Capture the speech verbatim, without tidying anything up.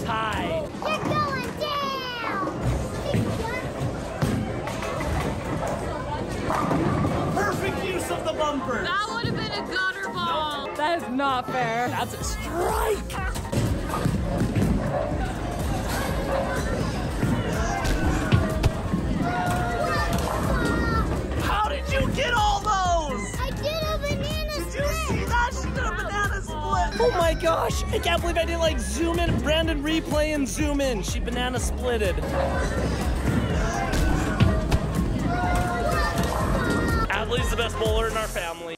tied. You're going down. Perfect use of the bumper. That would have been a gutter ball. Nope. That is not fair. That's a strike. How did you get all those? I did a banana split. Did you see that? She did a banana split. Oh my gosh. I can't believe I didn't like zoom in. Brandon replay and zoom in. She banana splitted. Adley's the best bowler in our family.